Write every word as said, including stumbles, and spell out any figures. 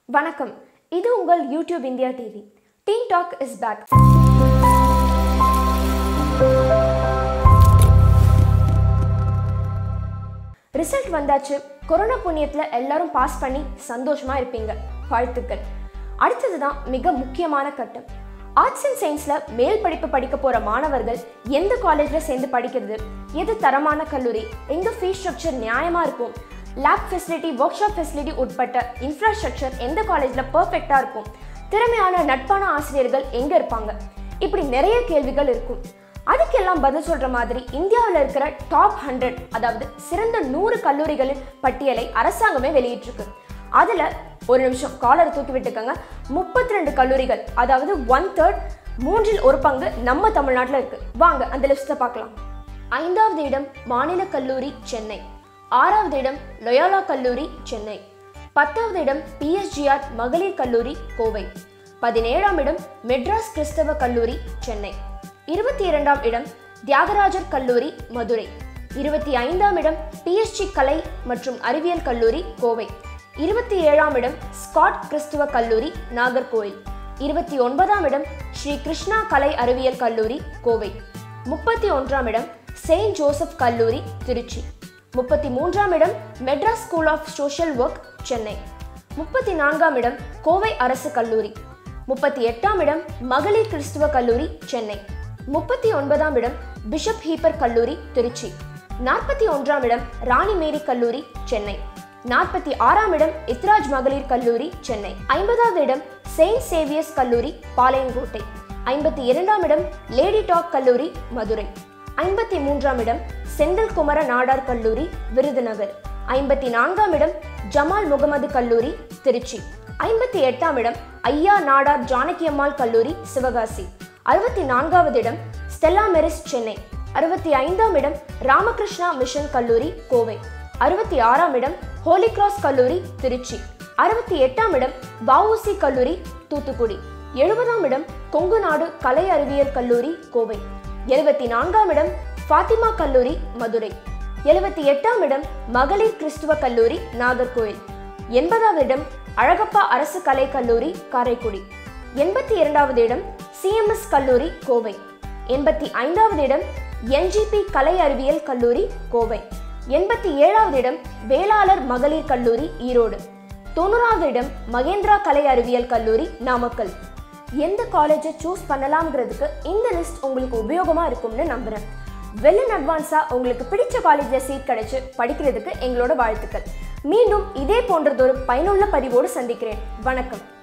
வணக்கம், இது உங்கள் YouTube India TV. Teen talk is back. Result வந்தாச்சு. கொரோனா புண்ணியத்தில் எல்லாரும் பாஸ் பண்ணி சந்தோஷமா இருப்பீங்க. வாழ்த்துக்கள். அடுத்ததுதான் மிக முக்கியமான கட்டம். ஆர்ட்ஸ் அண்ட் சயின்ஸில் மேல் படிப்பு படிக்க போகிற மாணவர்கள் எந்த காலேஜில் சேர்ந்து படிக்கிறது, எது தரமான கல்லூரி, எங்கே ஃபீஸ் ஸ்ட்ரக்சர் நியாயமாக இருக்கும், lab facility, workshop facility உட்பட்ட இன்ஃப்ராஸ்ட்ரக்சர் எந்த காலேஜில் பர்ஃபெக்டாக இருக்கும், திறமையான நட்பான ஆசிரியர்கள் எங்கே இருப்பாங்க, இப்படி நிறைய கேள்விகள் இருக்கும். அதுக்கெல்லாம் பதில் சொல்கிற மாதிரி இந்தியாவில் இருக்கிற டாப் ஹண்ட்ரட், அதாவது சிறந்த நூறு கல்லூரிகளின் பட்டியலை அரசாங்கமே வெளியிட்டிருக்கு. அதில் ஒரு நிமிஷம் காலரை தூக்கி விட்டுக்கங்க. முப்பத்தி ரெண்டு கல்லூரிகள், அதாவது ஒன் தேர்ட், மூன்றில் ஒரு பங்கு நம்ம தமிழ்நாட்டில் இருக்கு. வாங்க அந்த லிஸ்ட்டை பார்க்கலாம். ஐந்தாவது இடம் மாநில கல்லூரி சென்னை. ஆறாவது இடம் லொயோலா கல்லூரி சென்னை. பத்தாவது இடம் பிஎஸ்ஜிஆர் மகளிர் கல்லூரி கோவை. பதினேழாம் இடம் மெட்ராஸ் கிறிஸ்தவ கல்லூரி சென்னை. இருபத்தி இரண்டாம் இடம் தியாகராஜர் கல்லூரி மதுரை. இருபத்தி ஐந்தாம் இடம் பிஎஸ்ஜி கலை மற்றும் அறிவியல் கல்லூரி கோவை. இருபத்தி ஏழாம் இடம் ஸ்காட் கிறிஸ்துவ கல்லூரி நாகர்கோவில். இருபத்தி ஒன்பதாம் இடம் ஸ்ரீ கிருஷ்ணா கலை அறிவியல் கல்லூரி கோவை. முப்பத்தி ஒன்றாம் இடம் செயின்ட் ஜோசப் கல்லூரி திருச்சி. முப்பத்தி மூன்றாம் இடம் Madras school of social work Chennai. முப்பத்தி நான்காம் இடம் கோவை அரசு கல்லூரி. முப்பத்தி எட்டாம் இடம் மகளிர் கிறிஸ்துவ கல்லூரி சென்னை. முப்பத்தி ஒன்பதாம் இடம் பிஷப் ஹீப்பர் கல்லூரி திருச்சி. நாற்பத்தி ஒன்றாம் இடம் ராணி மேரி கல்லூரி சென்னை. நாற்பத்தி ஆறாம் இடம் இத்ராஜ் மகளிர் கல்லூரி சென்னை. ஐம்பதாவது இடம் செயின்ட் சேவியர்ஸ் கல்லூரி பாளையங்கோட்டை. ஐம்பத்தி இரண்டாம் இடம் லேடி டாக் கல்லூரி மதுரை. ஐம்பத்தி மூன்றாம் இடம் செந்தில் குமர நாடார் கல்லூரி விருதுநகர். ஐம்பத்தி நான்காம் இடம் ஜமால் முகமது கல்லூரி திருச்சி. ஐம்பத்தி எட்டாம் இடம் ஐயா நாடார் ஜானகியம்மாள் கல்லூரி சிவகாசி. அறுபத்தி நான்காவது இடம் ஸ்டெல்லா மெரிஸ் சென்னை. அறுபத்தி ஐந்தாம் இடம் ராமகிருஷ்ணா மிஷன் கல்லூரி கோவை. அறுபத்தி ஆறாம் இடம் ஹோலி கிராஸ் கல்லூரி திருச்சி. அறுபத்தி எட்டாம் இடம் வஉசி கல்லூரி தூத்துக்குடி. எழுபதாம் இடம் கொங்கு நாடு கலை அறிவியல் கல்லூரி கோவை. எழுபத்தி நான்காம் இடம் ஃபாத்திமா கல்லூரி மதுரை. எழுபத்தி எட்டாம் இடம் மகளிர் கிறிஸ்துவ கல்லூரி நாகர்கோவில். எண்பதாவது இடம் அழகப்பா அரசு கலை கல்லூரி காரைக்குடி. எண்பத்தி இரண்டாவது இடம் சிஎம்எஸ் கல்லூரி கோவை. எண்பத்தி ஐந்தாவது இடம் என்ஜிபி கலை அறிவியல் கல்லூரி கோவை. எண்பத்தி ஏழாவது இடம் வேளாளர் மகளிர் கல்லூரி ஈரோடு. தொண்ணூறாவது இடம் மகேந்திரா கலை அறிவியல் கல்லூரி நாமக்கல். எந்த காலேஜை சூஸ் பண்ணலாம்ங்கிறதுக்கு இந்த லிஸ்ட் உங்களுக்கு உபயோகமாக இருக்கும்னு நம்புகிறேன். வெல் இன் அட்வான்ஸாக உங்களுக்கு பிடிச்ச காலேஜில் சீட் கிடைச்சி படிக்கிறதுக்கு எங்களோட வாழ்த்துக்கள். மீண்டும் இதே போன்றதொரு பயனுள்ள பதிவோடு சந்திக்கிறேன். வணக்கம்.